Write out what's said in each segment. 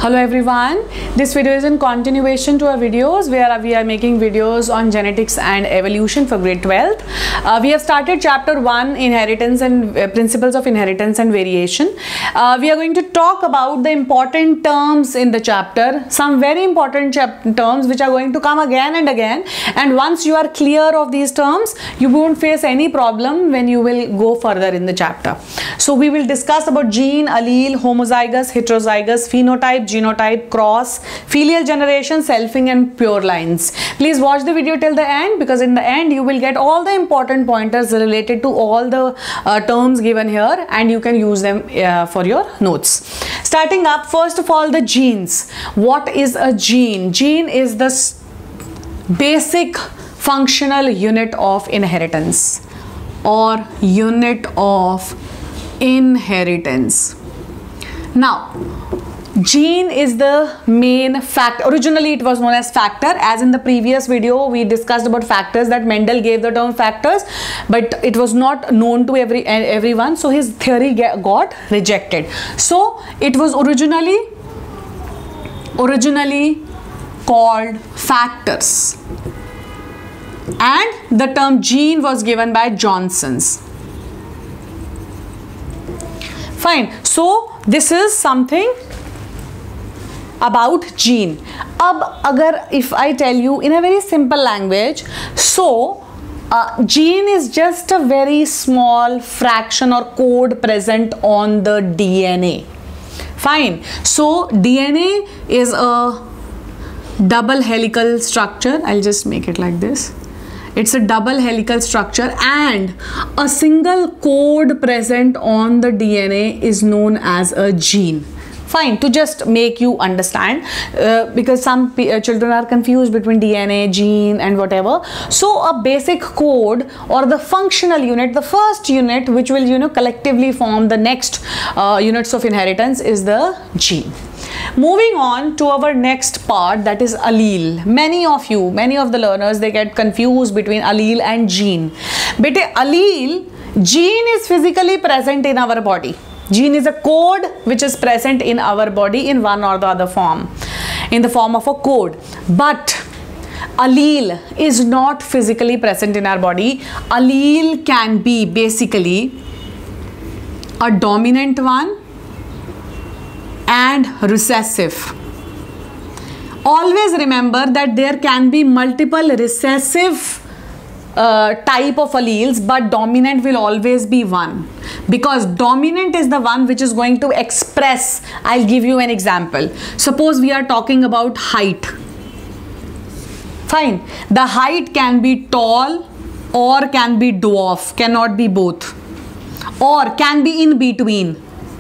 Hello everyone, this video is in continuation to our videos where we are making videos on genetics and evolution for grade 12th. We have started chapter 1, inheritance and principles of inheritance and variation. We are going to talk about the important terms in the chapter, some very important terms which are going to come again and again, and once you are clear of these terms, you won't face any problem when you will go further in the chapter. So we will discuss about gene, allele, homozygous, heterozygous, phenotype, genotype, cross, filial generation, selfing and pure lines. Please watch the video till the end, because in the end you will get all the important pointers related to all the terms given here, and you can use them for your notes. Starting up, first of all, the genes. What is a gene? Gene is the basic functional unit of inheritance or unit of inheritance. Now, gene is the main factor. Originally it was known as factor, as in the previous video we discussed about factors, that Mendel gave the term factors, but it was not known to everyone, so his theory got rejected. So it was originally called factors, and the term gene was given by Johnson's. Fine. So this is something about gene. If I tell you in a very simple language, so gene is just a very small fraction or code present on the DNA. Fine. So DNA is a double helical structure. I'll just make it like this. It's a double helical structure, and a single code present on the DNA is known as a gene. Fine, to just make you understand, because some children are confused between DNA, gene and whatever. So a basic code or the functional unit, the first unit which will collectively form the next units of inheritance, is the gene. Moving on to our next part, that is allele. Many of the learners, they get confused between allele and gene. But allele, gene is physically present in our body. Gene is a code which is present in our body in one or the other form, in the form of a code. But allele is not physically present in our body. Allele can be basically a dominant one and recessive. Always remember that there can be multiple recessive type of alleles, but dominant will always be one, because dominant is the one which is going to express. I'll give you an example. Suppose we are talking about height. Fine. The height can be tall or can be dwarf, cannot be both, or can be in between.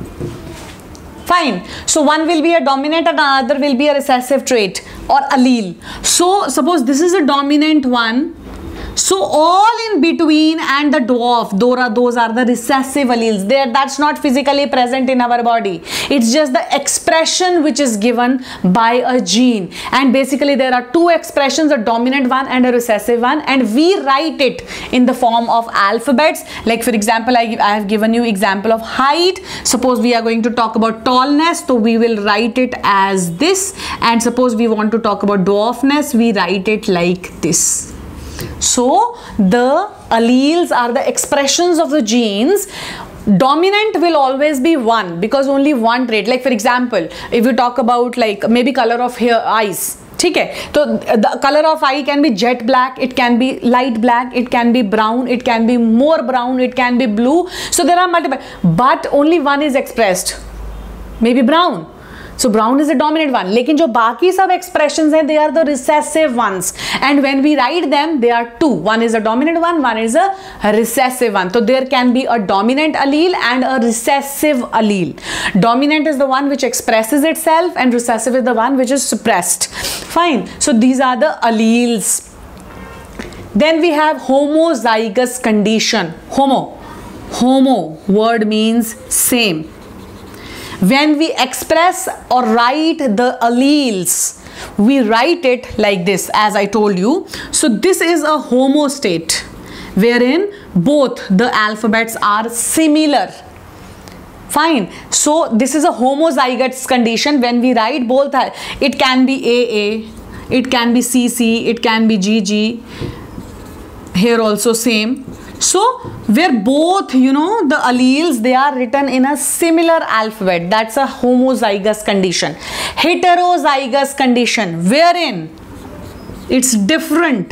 Fine. So one will be a dominant and another will be a recessive trait or allele. So suppose this is a dominant one. So all in between and the dwarf, those are the recessive alleles. That's not physically present in our body. It's just the expression which is given by a gene. And basically there are two expressions, a dominant one and a recessive one, and we write it in the form of alphabets. Like for example, I have given you example of height. Suppose we are going to talk about tallness, so we will write it as this. And suppose we want to talk about dwarfness, we write it like this. So the alleles are the expressions of the genes. Dominant will always be one, because only one trait. Like for example, if you talk about like maybe color of hair, eyes. Okay, so the color of eye can be jet black, it can be light black, it can be brown, it can be more brown, it can be blue. So there are multiple, but only one is expressed, maybe brown. So brown is the dominant one. लेकिन जो बाकी सब expressions हैं, they are the recessive ones. And when we write them, they are two. One is a dominant one, one is a recessive one. So there can be a dominant allele and a recessive allele. Dominant is the one which expresses itself, and recessive is the one which is suppressed. Fine. So these are the alleles. Then we have homozygous condition. Homo word means same. When we express or write the alleles, we write it like this, as I told you. So this is a homo state, wherein both the alphabets are similar. Fine. So this is a homozygous condition. When we write both, it can be AA, it can be CC, it can be GG. Here also same. So where both, you know, the alleles, they are written in a similar alphabet, that's a homozygous condition. Heterozygous condition, wherein it's different,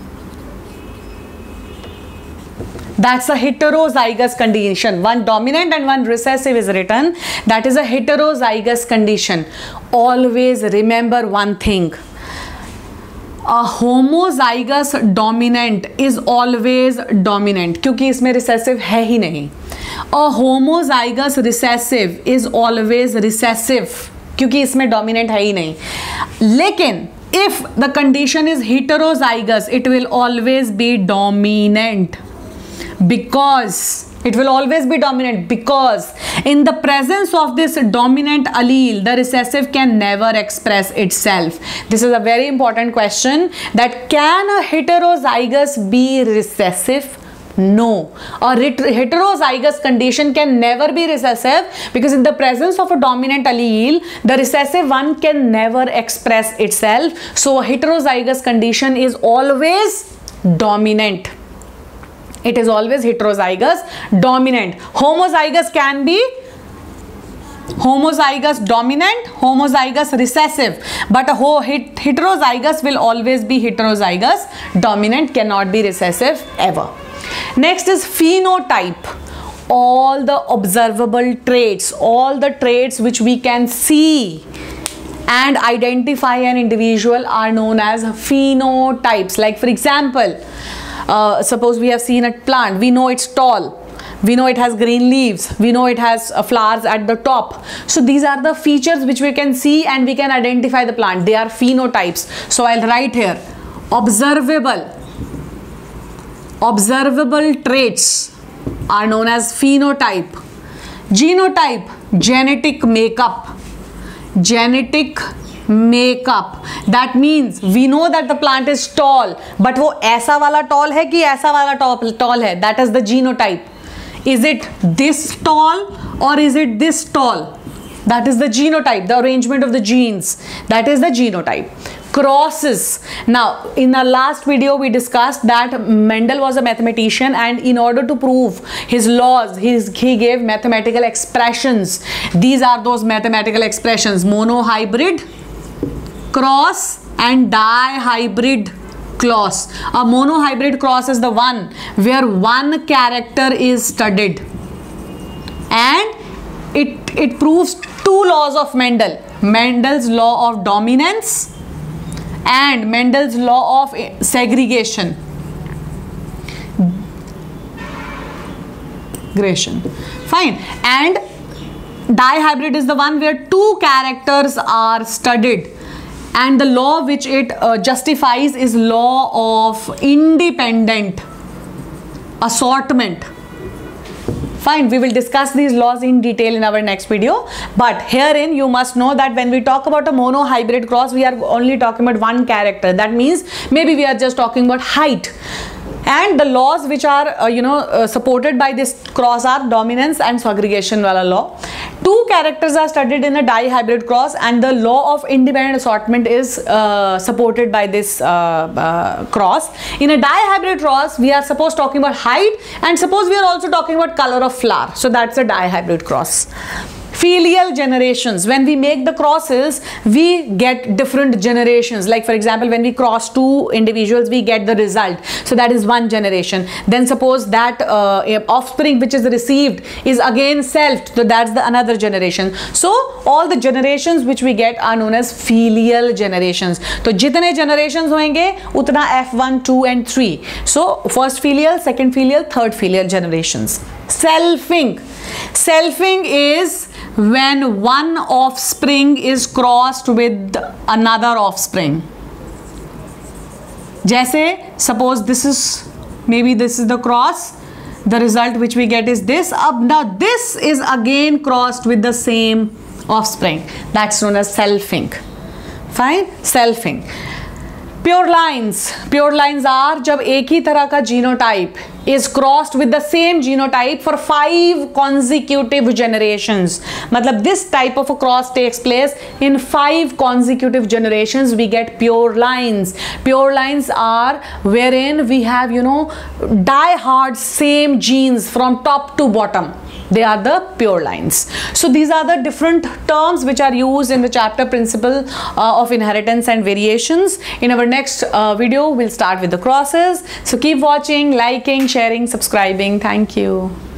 that's a heterozygous condition. One dominant and one recessive is written. That is a heterozygous condition. Always remember one thing. A homozygous dominant is always dominant, क्योंकि इसमें recessive है ही नहीं. A homozygous recessive is always recessive, क्योंकि इसमें dominant है ही नहीं. लेकिन if the condition is heterozygous, it will always be dominant. Because it will always be dominant, because in the presence of this dominant allele, the recessive can never express itself. This is a very important question, that can a heterozygous be recessive? No. A heterozygous condition can never be recessive, because in the presence of a dominant allele, the recessive one can never express itself. So a heterozygous condition is always dominant. It is always heterozygous dominant. Homozygous can be homozygous dominant, homozygous recessive, but a heterozygous will always be heterozygous dominant, cannot be recessive ever. Next is phenotype. All the observable traits, all the traits which we can see and identify an individual are known as phenotypes. Like for example, suppose we have seen a plant, we know it's tall, we know it has green leaves, we know it has flowers at the top. So these are the features which we can see and we can identify the plant. They are phenotypes. So I'll write here, observable traits are known as phenotype. Genotype, genetic makeup. That means we know that the plant is tall, but वो ऐसा वाला tall है कि ऐसा वाला tall है. That is the genotype. Is it this tall or is it this tall? That is the genotype, the arrangement of the genes. That is the genotype. Crosses. Now, in the last video we discussed that Mendel was a mathematician, and in order to prove his laws, he gave mathematical expressions. These are those mathematical expressions: monohybrid cross and dihybrid cross. A monohybrid cross is the one where one character is studied, and it proves two laws of Mendel: Mendel's law of dominance and Mendel's law of segregation. Fine. And dihybrid is the one where two characters are studied, and the law which it justifies is law of independent assortment. Fine, we will discuss these laws in detail in our next video, but herein you must know that when we talk about a monohybrid cross, we are only talking about one character. That means maybe we are just talking about height, and the laws which are supported by this cross are dominance and segregation wala law. Two characters are studied in a dihybrid cross, and the law of independent assortment is supported by this cross. In a dihybrid cross, we are suppose talking about height, and suppose we are also talking about color of flower. So that's a dihybrid cross. Filial generations. When we make the crosses, we get different generations. Like for example, when we cross two individuals, we get the result. So that is one generation. Then suppose that offspring which is received is again selfed. So that's the another generation. So all the generations which we get are known as filial generations. So जितने generations होंगे उतना F1, 2 and 3. So first filial, second filial, third filial generations. Selfing. Selfing is when one offspring is crossed with another offspring. जैसे suppose this is, maybe this is the cross, the result which we get is this. Now this is again crossed with the same offspring. That's known as selfing. Fine, selfing. Pure lines. Pure lines are जब एक ही तरह का genotype is crossed with the same genotype for 5 consecutive generations. मतलब this type of a cross takes place in 5 consecutive generations. We get pure lines. Pure lines are wherein we have, you know, die hard same genes from top to bottom. They are the pure lines. So these are the different terms which are used in the chapter principle of inheritance and variations. In our next video, we'll start with the crosses. So keep watching, liking, sharing, subscribing. Thank you.